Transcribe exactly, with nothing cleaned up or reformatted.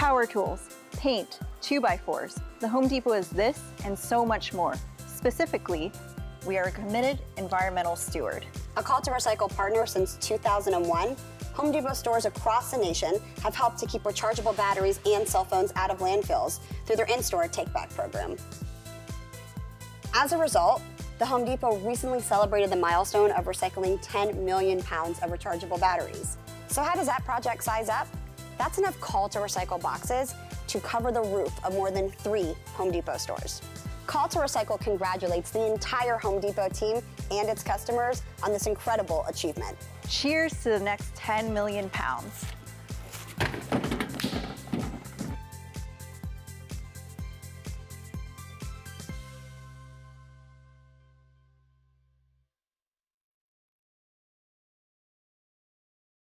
power tools, paint, two by fours. The Home Depot is this and so much more. Specifically, we are a committed environmental steward. A Call to Recycle partner since two thousand one, Home Depot stores across the nation have helped to keep rechargeable batteries and cell phones out of landfills through their in-store take-back program. As a result, the Home Depot recently celebrated the milestone of recycling ten million pounds of rechargeable batteries. So how does that project size up? That's enough Call to Recycle boxes to cover the roof of more than three Home Depot stores. Call to Recycle congratulates the entire Home Depot team and its customers on this incredible achievement. Cheers to the next ten million pounds.